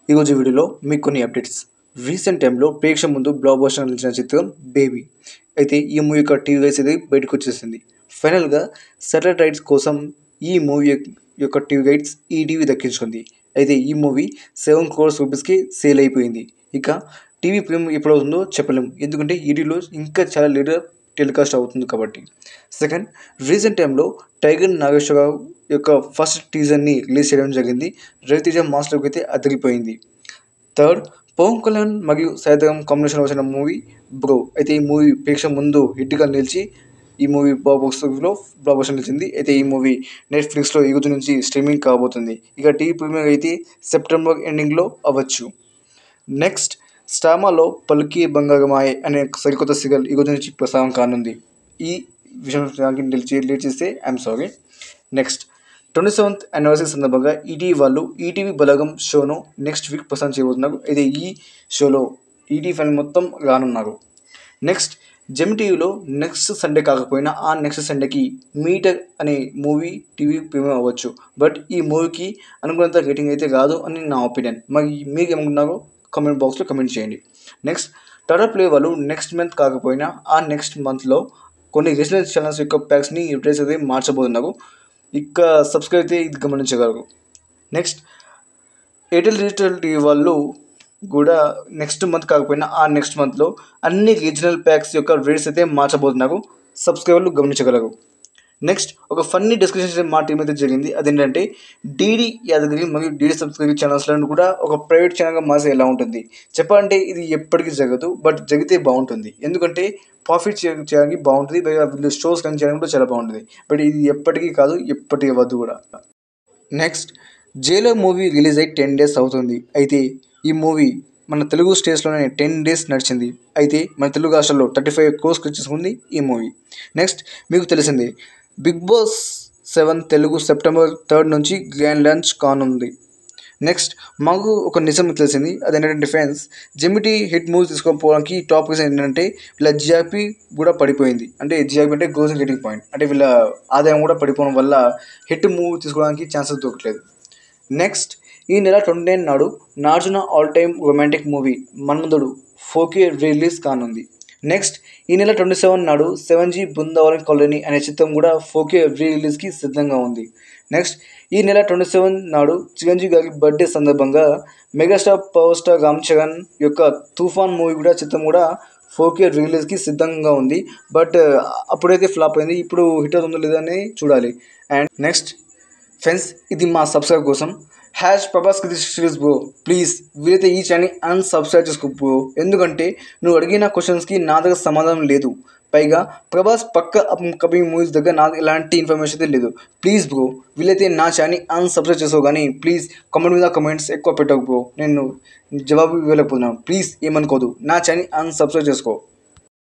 ఈరోజు వీడియోలో మీకు కొన్ని అప్డేట్స్. రీసెంట్ టైంలో ప్రేక్షకుల ముందు బ్లాక్ బస్టర్ నిలిచిన చిత్రం బేబీ. అయితే ఈ మూవీ యొక్క టీవీ రైట్స్ అయితే బయటకు వచ్చేసింది. ఫైనల్గా సాటిలైట్ రైట్స్ కోసం ఈ మూవీ యొక్క టీవీ రైట్స్ ఈటీవీ దక్కించుకుంది. అయితే ఈ మూవీ 7 crores రూపీస్కి సేల్ అయిపోయింది. ఇక టీవీ ప్రీమియం ఎప్పుడు అవుతుందో చెప్పలేము, ఎందుకంటే ఈటీవీలో ఇంకా చాలా లేట్గా టెలికాస్ట్ అవుతుంది కాబట్టి. సెకండ్, రీసెంట్ టైంలో టైగర్ నాగేశ్వరరావు యొక్క ఫస్ట్ టీజర్ని రిలీజ్ చేయడం జరిగింది. రవితేజ మాస్లోకి అయితే అదిరిపోయింది. థర్డ్, పవన్ కళ్యాణ్ మరియు సైదరం కాంబినేషన్ వచ్చిన మూవీ బ్రో. అయితే ఈ మూవీ ప్రేక్షకుల ముందు హిట్గా నిలిచి ఈ మూవీ బ్లాక్ బస్టర్ నిలిచింది. అయితే ఈ మూవీ నెట్ఫ్లిక్స్లో ఈ రోజు నుంచి స్ట్రీమింగ్ కాబోతుంది. ఇక టీవీ ప్రీమియం అయితే సెప్టెంబర్ ఎండింగ్లో అవ్వచ్చు. నెక్స్ట్, స్టామాలో పలుకి బంగారమాయే అనే సరికొత్త సీరియల్ ఈ రోజు నుంచి ప్రసారం కానుంది. ఈ విషయం లేట్ చేస్తే I'm sorry. Next, 27th anniversary సందర్భంగా ఈటీవీ వాళ్ళు ఈటీవీ బలగం షోను నెక్స్ట్ వీక్ ప్రసారం చేయబోతున్నారు. అయితే ఈ షోలో ఈటీవీ ఫ్యాన్ మొత్తం రానున్నారు. నెక్స్ట్, జెమ్ టీవీలో నెక్స్ట్ సండే కాకపోయినా ఆ నెక్స్ట్ సండేకి మీటర్ అనే మూవీ టీవీ ప్రీమియం అవ్వచ్చు. బట్ ఈ మూవీకి అనుకున్నంత రేటింగ్ అయితే రాదు అని నా ఒపీనియన్. మరి మీకు ఏమనుకున్నారో కామెంట్ బాక్స్లో కమెంట్ చేయండి. నెక్స్ట్, టాటా ప్లే వాళ్ళు నెక్స్ట్ మంత్ కాకపోయినా ఆ నెక్స్ట్ మంత్లో కొన్ని రీజనల్ ఛానల్స్ యొక్క ప్యాక్స్ని రిప్లేస్ అయితే మార్చబోతున్నారు. ఇక సబ్స్క్రైబ్ అయితే ఇది గమనించగలరు. నెక్స్ట్, ఎయిర్టెల్ డిజిటల్ టీవీ వాళ్ళు కూడా నెక్స్ట్ మంత్ కాకపోయినా ఆ నెక్స్ట్ మంత్లో అన్ని రీజనల్ ప్యాక్స్ యొక్క రేట్స్ అయితే మార్చబోతున్నారు. సబ్స్క్రైబర్లు గమనించగలరు. నెక్స్ట్, ఒక ఫన్నీ డిస్కషన్ మా టీం అయితే జరిగింది. అదేంటంటే డీడీ యాదగిరి మరియు డీడీ సబ్స్క్రైబ్ ఛానల్స్లను కూడా ఒక ప్రైవేట్ ఛానల్గా మార్చి ఎలా ఉంటుంది చెప్పాలంటే ఇది ఎప్పటికీ జరగదు, బట్ జరిగితే బాగుంటుంది. ఎందుకంటే ప్రాఫిట్ చేయడానికి బాగుంటుంది, వీళ్ళు షోస్ రన్ చేయడానికి కూడా చాలా బాగుంటుంది. బట్ ఇది ఎప్పటికీ కాదు, ఎప్పటికీ వద్దు కూడా. నెక్స్ట్, జైలర్ మూవీ రిలీజ్ అయ్యి 10 days అవుతుంది. అయితే ఈ మూవీ మన తెలుగు స్టేట్స్లోనే 10 days నడిచింది. అయితే మన తెలుగు రాష్ట్రాల్లో 35 crores చేసుకుంది ఈ మూవీ. నెక్స్ట్, మీకు తెలిసిందే big boss 7 Telugu September 3rd నుంచి గ్రాండ్ లాంచ్ కానుంది. నెక్స్ట్, మాకు ఒక నిజం తెలిసింది. అదేంటంటే ఫ్రెండ్స్, జెమిటీ హిట్ మూవీస్ తీసుకోకపోవడానికి టాప్ రీజన్ ఏంటంటే వీళ్ళ జిఆర్పీ కూడా పడిపోయింది. అంటే జిఆర్పీ అంటే గ్రోజింగ్ రేటింగ్ పాయింట్, అంటే వీళ్ళ ఆదాయం కూడా పడిపోవడం వల్ల హిట్ మూవీ తీసుకోవడానికి ఛాన్సెస్ దొరకలేదు. నెక్స్ట్, ఈ నెల 29 నాడు Nagarjuna all time romantic movie Manmadhudu 4K release కానుంది. నెక్స్ట్, ఈ నెల 27 నాడు 7G బృందావన్ కాలనీ అనే చిత్రం కూడా 4K రిలీజ్కి సిద్ధంగా ఉంది. నెక్స్ట్, ఈ నెల 27 నాడు చిరంజీవి గారి బర్త్డే సందర్భంగా megastar power star Ram Charan యొక్క తుఫాన్ మూవీ కూడా చిత్రం కూడా 4K రిలీజ్కి సిద్ధంగా ఉంది. బట్ అప్పుడైతే ఫ్లాప్ అయింది, ఇప్పుడు హిట్ అవుతుందో లేదని చూడాలి. అండ్ నెక్స్ట్ ఫ్రెండ్స్, ఇది మా సబ్స్క్రైబ్ కోసం #ప్రభాస్ సిరీస్ బ్రో. ప్లీజ్ వీలైతే ఈ ఛానల్ని అన్సబ్స్క్రైబ్ చేసుకో బ్రో, ఎందుకంటే నువ్వు అడిగిన క్వశ్చన్స్కి నా దగ్గర సమాధానం లేదు. పైగా ప్రభాస్ పక్క అప్కమింగ్ మూవీస్ దగ్గర నాకు ఎలాంటి ఇన్ఫర్మేషన్ అయితే లేదు. ప్లీజ్ బ్రో, వీలైతే నా ఛానల్ని అన్సబ్స్క్రైబ్ చేసుకో, కానీ ప్లీజ్ కామెంట్ మీద కమెంట్స్ ఎక్కువ పెట్టకు బ్రో, నేను జవాబు ఇవ్వలేకపోతున్నాను. ప్లీజ్ ఏమనుకోదు, నా ఛానల్ని అన్సబ్స్క్రైబ్ చేసుకో.